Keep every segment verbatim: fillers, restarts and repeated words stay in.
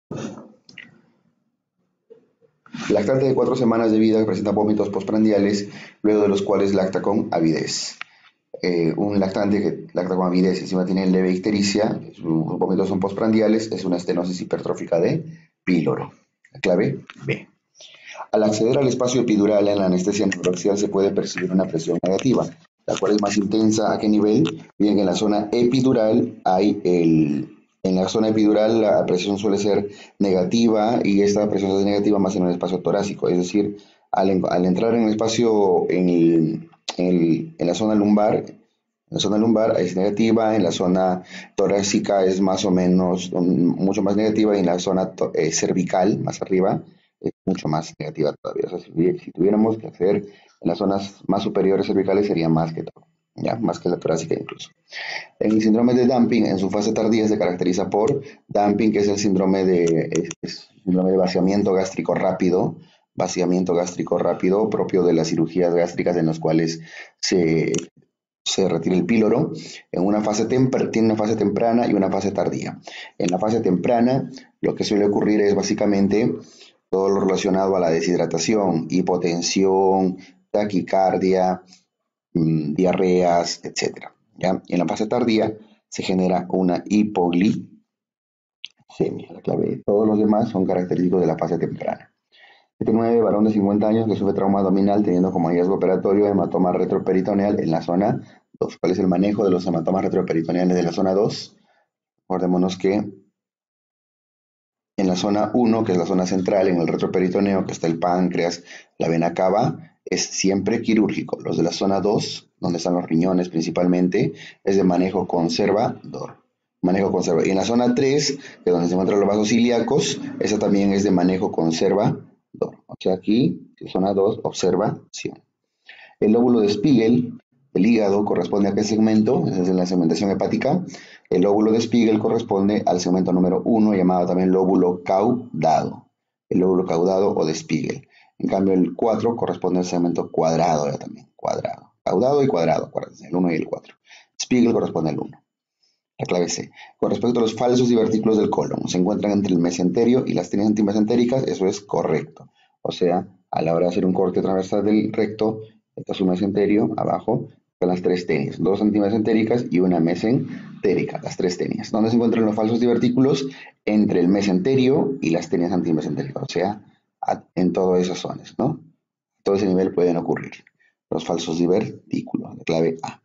Lactante de cuatro semanas de vida que presenta vómitos postprandiales, luego de los cuales lacta con avidez. Eh, un lactante que lacta con avidez y encima tiene leve ictericia, sus vómitos son postprandiales, es una estenosis hipertrófica de píloro. La clave B. Al acceder al espacio epidural en la anestesia neuroaxial se puede percibir una presión negativa, la cual es más intensa. ¿A qué nivel? Bien, en la zona epidural hay el... En la zona epidural la presión suele ser negativa y esta presión es negativa más en el espacio torácico, es decir, al, al entrar en el espacio, en, el, en, el, en la zona lumbar, en la zona lumbar es negativa, en la zona torácica es más o menos, mucho más negativa y en la zona eh, cervical, más arriba, es mucho más negativa todavía. O sea, si, si tuviéramos que acceder en las zonas más superiores cervicales sería más que todo, ya, más que la torácica incluso. En el síndrome de dumping, en su fase tardía, se caracteriza por dumping, que es el síndrome de, es, es síndrome de vaciamiento gástrico rápido, vaciamiento gástrico rápido propio de las cirugías gástricas en las cuales se, se retira el píloro. En una fase tempr- tiene una fase temprana y una fase tardía. En la fase temprana, lo que suele ocurrir es básicamente todo lo relacionado a la deshidratación, hipotensión, taquicardia, mmm, diarreas, etcétera. ¿Ya? En la fase tardía se genera una hipoglicemia, la clave. Todos los demás son característicos de la fase temprana. siete nueve, varón de cincuenta años que sufre trauma abdominal teniendo como hallazgo operatorio hematoma retroperitoneal en la zona dos. ¿Cuál es el manejo de los hematomas retroperitoneales de la zona dos? Acordémonos que en la zona uno, que es la zona central, en el retroperitoneo, que está el páncreas, la vena cava, es siempre quirúrgico. Los de la zona dos, donde están los riñones principalmente, es de manejo conservador. Manejo conservador. Y en la zona tres, que es donde se encuentran los vasos ilíacos, esa también es de manejo conservador. O sea, aquí, zona dos, observación. El lóbulo de Spiegel, el hígado, corresponde a qué segmento, esa es la segmentación hepática. El lóbulo de Spiegel corresponde al segmento número uno, llamado también lóbulo caudado. El lóbulo caudado o de Spiegel. En cambio, el cuatro corresponde al segmento cuadrado, ya también, cuadrado. Caudado y cuadrado, acuérdense, el uno y el cuatro. Spiegel corresponde al uno. La clave C. Con respecto a los falsos divertículos del colon, se encuentran entre el mesenterio y las tenias antimesentéricas, eso es correcto. O sea, a la hora de hacer un corte transversal del recto, está su mesenterio, abajo, están las tres tenias, dos antimesentéricas y una mesentérica, las tres tenias. ¿Dónde se encuentran los falsos divertículos? Entre el mesenterio y las tenias antimesentéricas, o sea, en todas esas zonas, ¿no? Todo ese nivel pueden ocurrir. Los falsos divertículos, la clave A.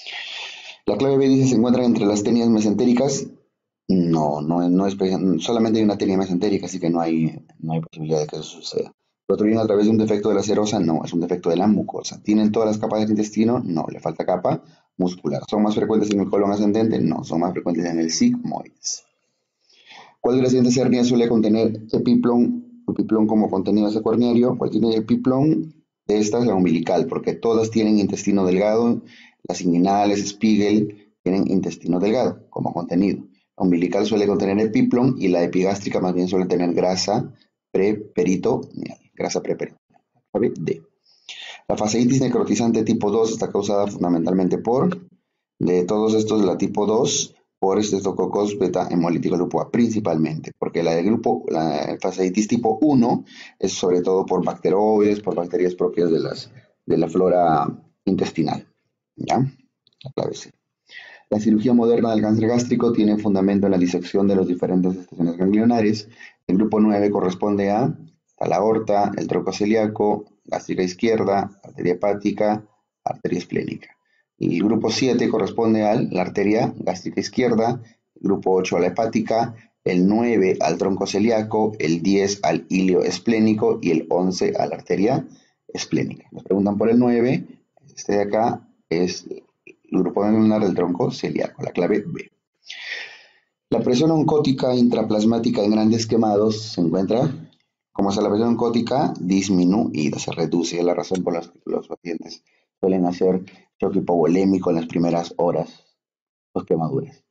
La clave B dice se encuentran entre las tenias mesentéricas. No, no, no es solamente hay una tenia mesentérica, así que no hay, no hay posibilidad de que eso suceda. ¿Lo viene a través de un defecto de la serosa? No, es un defecto de la mucosa. ¿Tienen todas las capas del intestino? No, le falta capa muscular. ¿Son más frecuentes en el colon ascendente? No, son más frecuentes en el sigmoides. ¿Cuál de las siguientes hernias suele contener epiplón, epiplón como contenido secuarniario? ¿Cuál tiene epiplón? De esta es la umbilical, porque todas tienen intestino delgado. Las inguinales, Spiegel, tienen intestino delgado como contenido. La umbilical suele contener epiplón y la epigástrica más bien suele tener grasa preperitoneal. Grasa preperitoneal. D. La fasciitis necrotizante tipo dos está causada fundamentalmente por, de todos estos, la tipo dos, por Streptococcus beta hemolítico grupo A, principalmente, porque la del grupo, la fasciitis tipo uno es sobre todo por bacteroides, por bacterias propias de, las, de la flora intestinal. ¿Ya? La clave C. La cirugía moderna del cáncer gástrico tiene fundamento en la disección de las diferentes estaciones ganglionares. El grupo nueve corresponde a, a la aorta, el tronco celíaco, gástrica izquierda, arteria hepática, arteria esplénica. El grupo siete corresponde a la arteria gástrica izquierda, el grupo ocho a la hepática, el nueve al tronco celíaco, el diez al ilio esplénico y el once a la arteria esplénica. Nos preguntan por el nueve, este de acá es el grupo ganglionar del tronco celíaco, la clave B. La presión oncótica intraplasmática en grandes quemados se encuentra, como es la presión oncótica, disminuida, se reduce, es la razón por la que los pacientes suelen hacer shock hipovolémico en las primeras horas post quemaduras.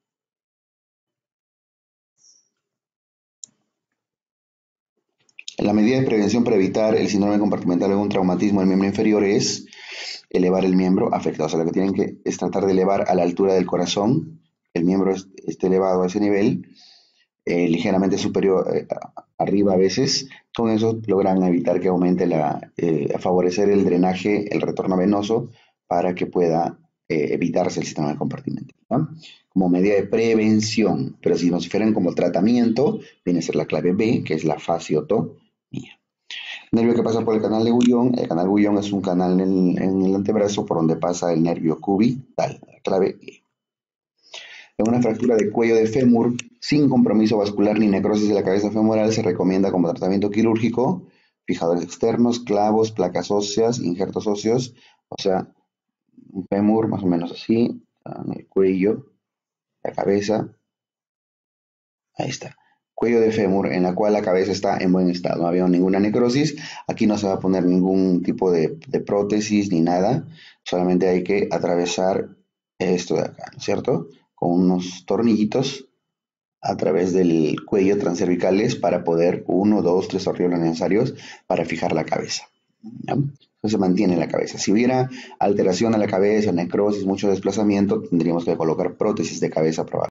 La medida de prevención para evitar el síndrome compartimental de un traumatismo del miembro inferior es elevar el miembro afectado. O sea, lo que tienen que es tratar de elevar a la altura del corazón, el miembro esté elevado a ese nivel, eh, ligeramente superior, eh, arriba a veces, con eso logran evitar que aumente la, eh, favorecer el drenaje, el retorno venoso, para que pueda eh, evitarse el sistema de compartimento, ¿no? Como medida de prevención, pero si nos refieren como tratamiento, viene a ser la clave B, que es la fasciotomía. Nervio que pasa por el canal de Gullón. El canal Gullón es un canal en, en el antebrazo por donde pasa el nervio cubital, la clave E. En una fractura de cuello de fémur sin compromiso vascular ni necrosis de la cabeza femoral se recomienda como tratamiento quirúrgico fijadores externos, clavos, placas óseas, injertos óseos, o sea, un fémur más o menos así, en el cuello, la cabeza, ahí está. Cuello de fémur en la cual la cabeza está en buen estado, no había ninguna necrosis, aquí no se va a poner ningún tipo de, de prótesis ni nada, solamente hay que atravesar esto de acá, ¿no es cierto? Con unos tornillitos a través del cuello transcervicales para poder, uno, dos, tres tornillos necesarios para fijar la cabeza, ¿ya? Entonces se mantiene la cabeza. Si hubiera alteración a la cabeza, necrosis, mucho desplazamiento, tendríamos que colocar prótesis de cabeza probablemente.